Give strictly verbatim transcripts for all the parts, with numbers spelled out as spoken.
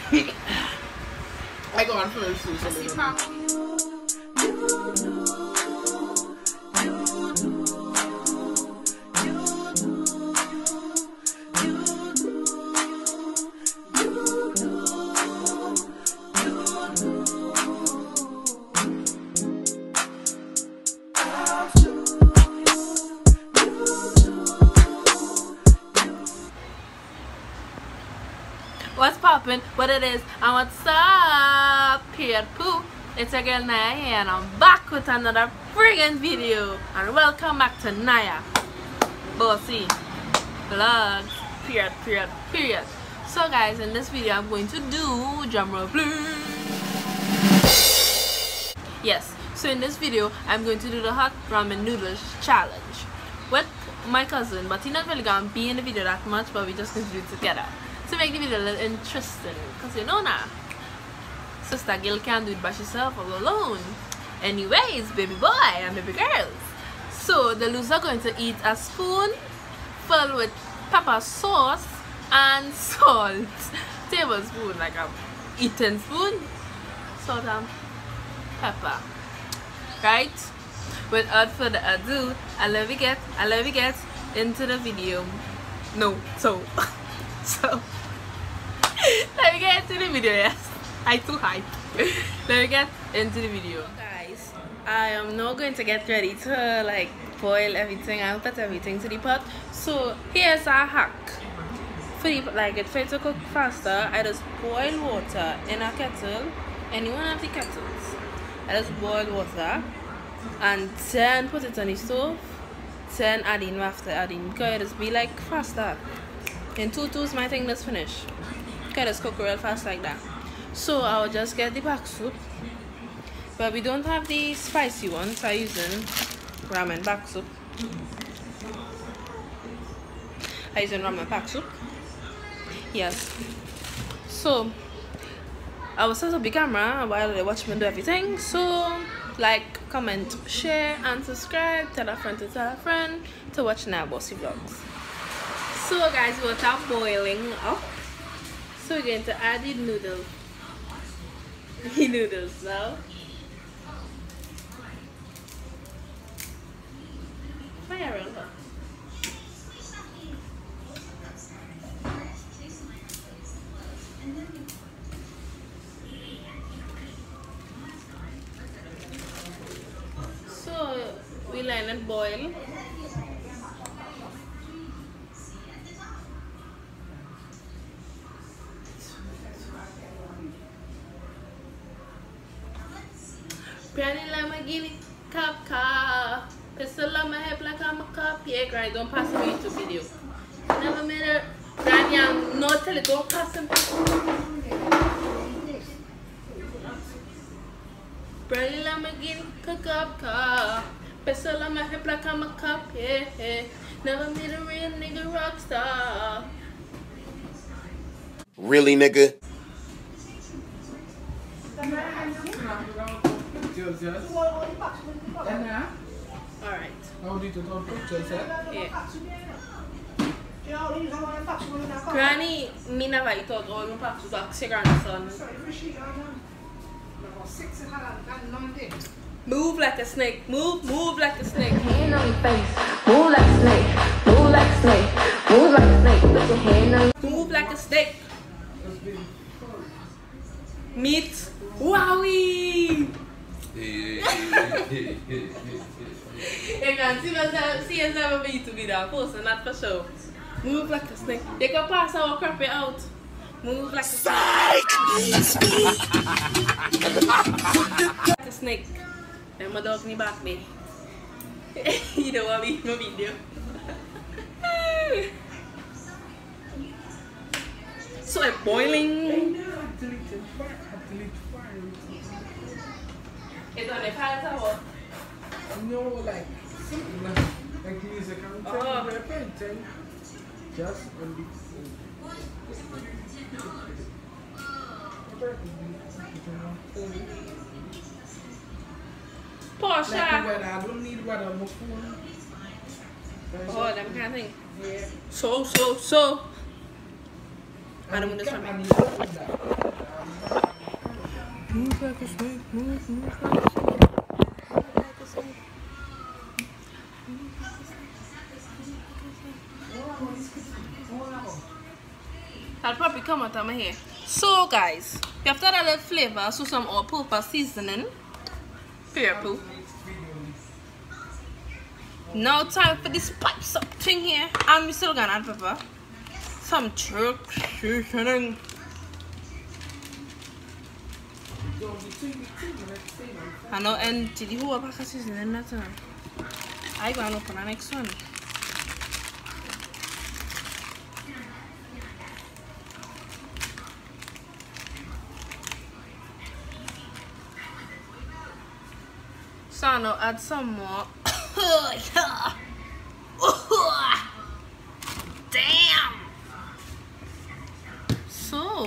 I go on first. What's poppin'? What it is? And what's up? Period poo. It's your girl Naya here, and I'm back with another friggin' video. And welcome back to Naya Bossy Vlogs. Period, period, period. So guys, in this video I'm going to do drumroll please. Yes. So in this video I'm going to do the hot ramen noodles challenge with my cousin, but he's not really gonna be in the video that much, but we're just going to do it together to make the video a little interesting, because you know now, sister girl can't do it by herself all alone. Anyways, baby boy and baby girls, so the loser are going to eat a spoon filled with pepper sauce and salt, tablespoon, like a eating spoon, salt and pepper, right? Without further ado, I love you get I love you get into the video. No, so so let me get into the video. Yes, I too hype. Let me get into the video, guys. I am now going to get ready to like boil everything. I'll put everything to the pot. So here's a hack for the, like it for it to cook faster. I just boil water in a kettle, any one of the kettles. I just boil water and then put it on the stove. Then add in after adding, because it just be like faster. In two twos, my thing just finish. Okay, just cook real fast like that. So I'll just get the pack soup, but we don't have the spicy one, so I'm using ramen pack soup. I'm using ramen pack soup. Yes. So I will set up the camera while they watch me do everything. So like, comment, share, and subscribe. Tell a friend to tell a friend to watch Naya Bossy Vlogs. So guys, water boiling up. So we're going to add the noodles. The noodles now. Fire on her. So we let it boil. Granny Lamborghini cop car. Pistol on my head like I'm a cop. Yeah, Granny, don't pass the YouTube video. Never made her. Granny, I'm not telling, don't pass him. Granny Lamborghini cop car. Pistol on my head like I'm a cop. Yeah, yeah. Never made a real nigga rock star. Really, nigga? Alright. Yeah. Granny, me never eat out all my packs back to grandson. Move like a snake. Move, move like a snake. Hand on your face. Move like a snake. Move like a snake. Move like a snake. Put your hand on your Move like a snake. Meat. Wowie! You can see myself, see yourself on YouTube video, post and not for sure. Move like a snake. You can pass our crappy out. Move like a snake. Like a snake. And my dog me back me. You know what I mean? My video. So I'm boiling. It's on the fire or what? No, like something like, like music. I'm trying to repent. Just on the Porsche. Like I don't need what I'm phone. Oh, them kind of thing. Yeah. So, so, so. I don't And want this the one. cat and the dog with that. like a snake, move, move like a snake. Move like a snake. I'll probably come out of my hair. So guys, you have to add a little flavor, so some all-purpose seasoning. Purple. Now time for this spice up thing here. And we still gonna add pepper. Some jerk seasoning. I know, and did you who pack of seasoning that time? I gonna open the next one. So now add some more. Damn. So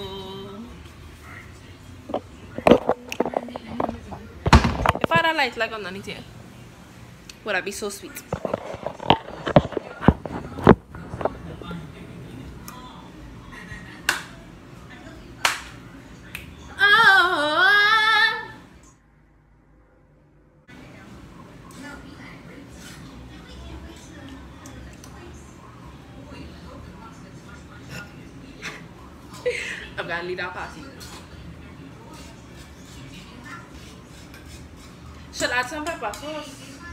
if I had a light like underneath here, would that be so sweet? I'm gonna leave that party. Should I add some pepper sauce?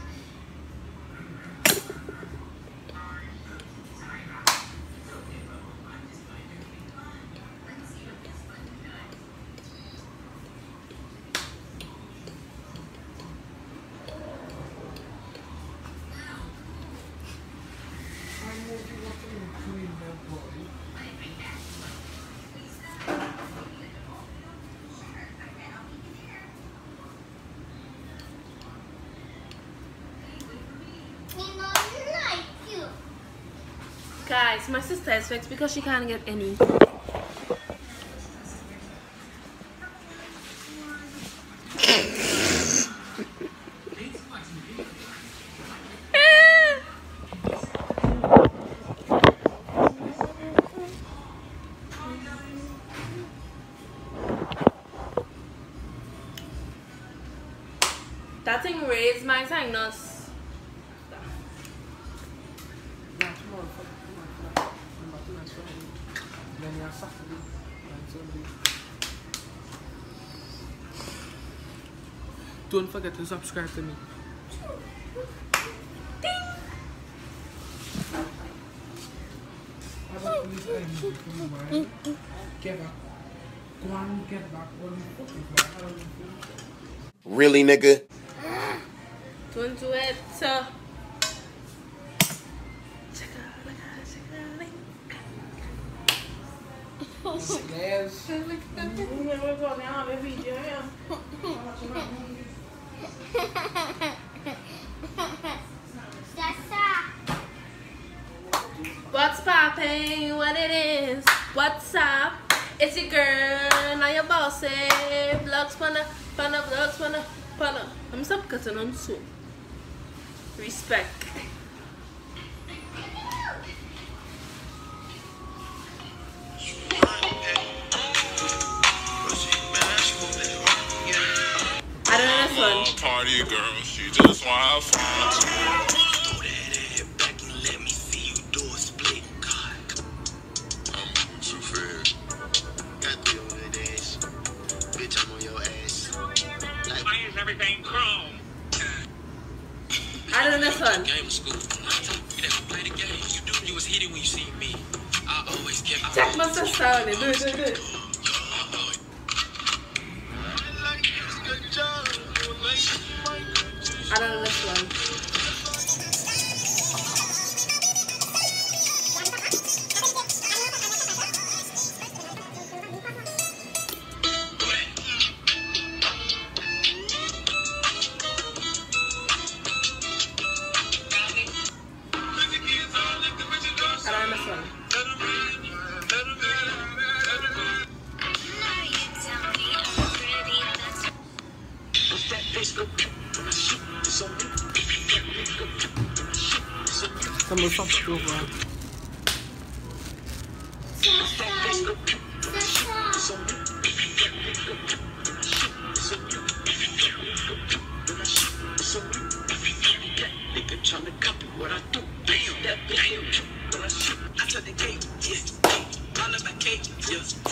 Guys, my sister is vexed because she can't get any. That thing raised my sinus. Don't forget to subscribe to me. Really, nigga? Don't do it. Uh, What's poppin'? What it is? What's up? It's your girl, now your boss. Vlogs, pana, pana, vlogs, pana, pana. I'm stop cutting on soon. Respect. I don't know this one. Party girl, she just wanna have fun. Throw that ass back and let me see you do a split. God. I'm moving too fast. Got the over that ass. Bitch, I'm on your ass. Like, Why is everything chrome? I don't know this one. game was school. You never play the game. You do. You was hitting when you see me. I always kept. Check my sister on it. Do it, do it, do it. I don't know this one. I don't know this one. Come on, stop over.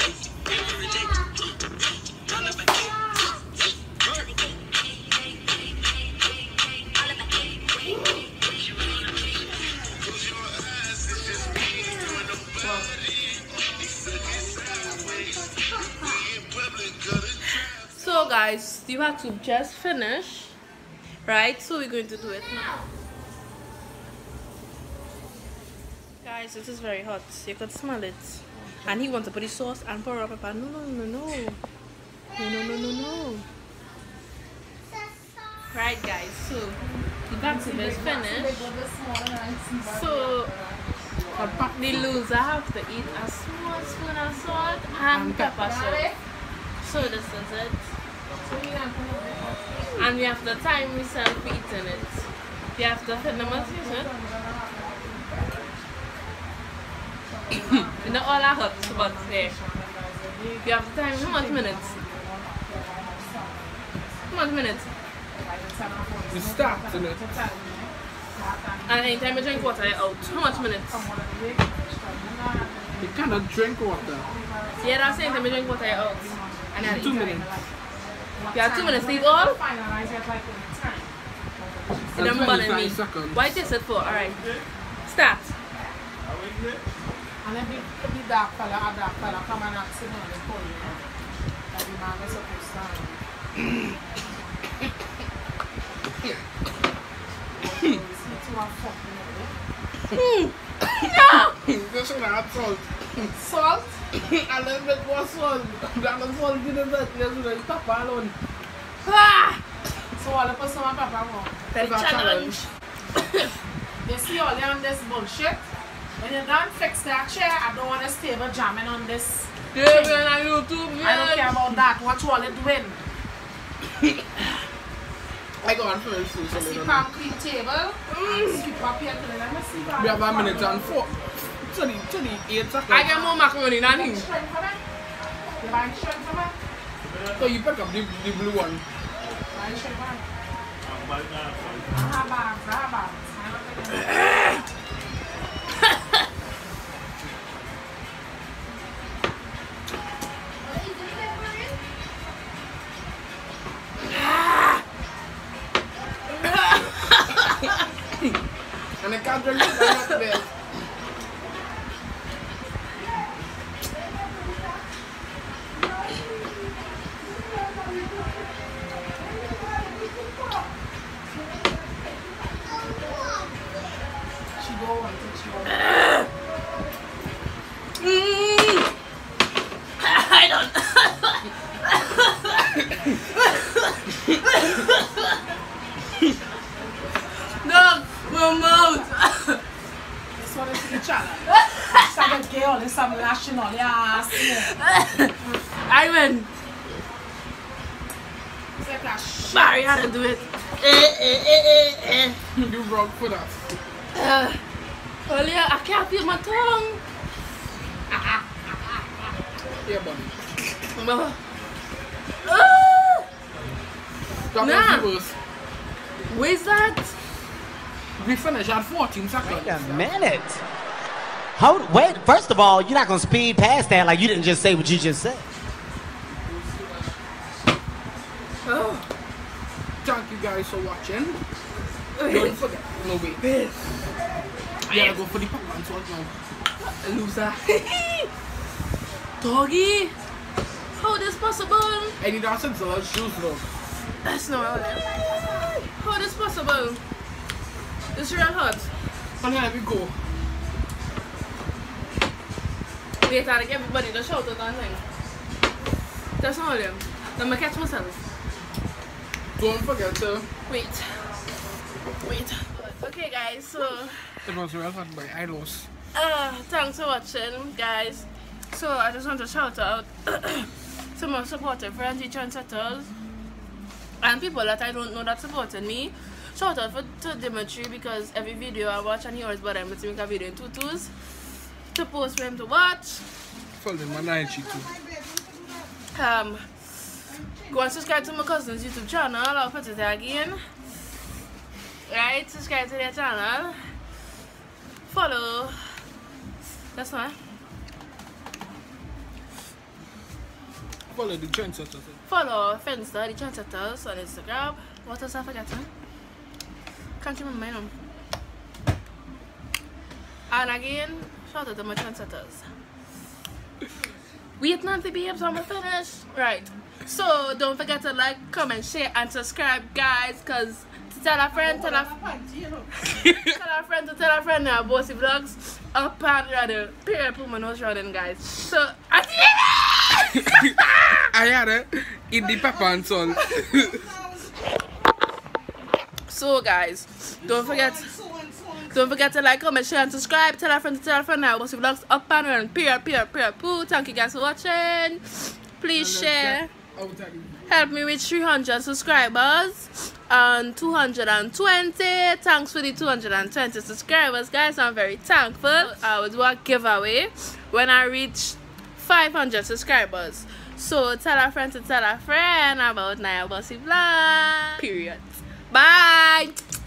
every day. All of my So guys, you have to just finish, right? So we're going to do it now. Guys, it is very hot. You could smell it. And he wants to put the sauce and pour up pepper. No, no, no, no. No, no, no, no, no. Right guys, so the vaccine is finished. So the loser have to eat a small spoon of salt and pepper salt. So this is it. And we have to time myself eating it. We have to fit the muscles, huh? Not all are hot, but there. We have to time how much minutes? How much minutes? You start, isn't it? And anytime you drink water, you're out. How much minutes? You cannot drink water. Yeah, that's the anytime you drink water, you're out. And you're Two minutes. You have two minutes to eat all? It don't bother me. twenty-five seconds. Why taste it for? Alright. Start. And then the, the dark fella, a dark fella come and ask him on the phone, you know. Like the man is supposed to stand. See two and fuck, you know. Just gonna add salt. Salt? A little bit more salt. That was salt in the bed. Just with the pepper alone. Ah! So all the person and pepper go. That That's a challenge. You see all them this bullshit? When you done fix that chair, I don't want this table jamming on this. Yeah, we're on YouTube, I don't care about that. Watch all it doing. I go on first. So You see so palm cream table? Mm. Sweep up here to the let me see that. we have a minute and four. twenty, twenty-eight seconds. I get more macaroni than him. Shrimp for me? You buying shrimp for me? So you pick up the, the blue one. Buying shrimp for me? I have bags, I have bags. I don't think I- And I can't drink it. I'm not there. She go on, she go on. Mm. I don't. No, my mouth. This one is the challenge. Start gay all this, I'm lashing all your ass. I win. It's like a shit. Sorry, how to do it. Eh, eh, eh, eh, eh. You wrong for that. Uh, well, yeah, I can't feel my tongue. Yeah, buddy. Uh, uh, That Nah. was yours. where's that? We finished at fourteen seconds. Wait a minute. Hold, wait, first of all, you're not going to speed past that like you didn't just say what you just said. Oh, Thank you guys for watching. Don't forget. No, wait. You gotta go for the popcorn and salt now. loser. Doggy, how this possible? I need our sense shoes though. That's not how it. How this possible? This real hot. And here we go. Wait, I give everybody the shout out and thing. That's not them. Let me catch myself. Don't forget to. Wait. Wait. Okay, guys, so It was real hot by Ilos. uh, thanks for watching, guys. So I just want to shout out to my supportive friends, teachers, and setters, and people that I don't know that supported me. Shout out for to Dimitri because every video I watch and he always bother me to make a video in tutus to post for him to watch. Follow them on I G too. Um, go and subscribe to my cousin's YouTube channel. I'll put it there again. Right, subscribe to their channel. Follow. That's not. Follow the trendsetters. Follow Finsta, the trendsetters on Instagram. What else I forgotten? Can't remember my name. And again, shout out to my trendsetters. Wait, Nancy babes, I'm finished. Right. So don't forget to like, comment, share, and subscribe, guys. Cause to tell a friend, tell a tell a friend to tell a friend now. Bossy Vlogs up and running. Period. Put my nose running, guys. So I I had it. Eat the pepper and salt. So guys, don't forget. Don't forget to like, comment, share, and subscribe. Tell a friend to tell a friend now. Bossy Vlogs up and running. Period. Period. Period. Poo. Thank you guys for watching. Please share. Help me with three hundred subscribers and two hundred twenty. Thanks for the two hundred twenty subscribers, guys. I'm very thankful. I will do a giveaway when I reach five hundred subscribers. So tell a friend to tell a friend about Naya Bossy Vlog. Period. Bye.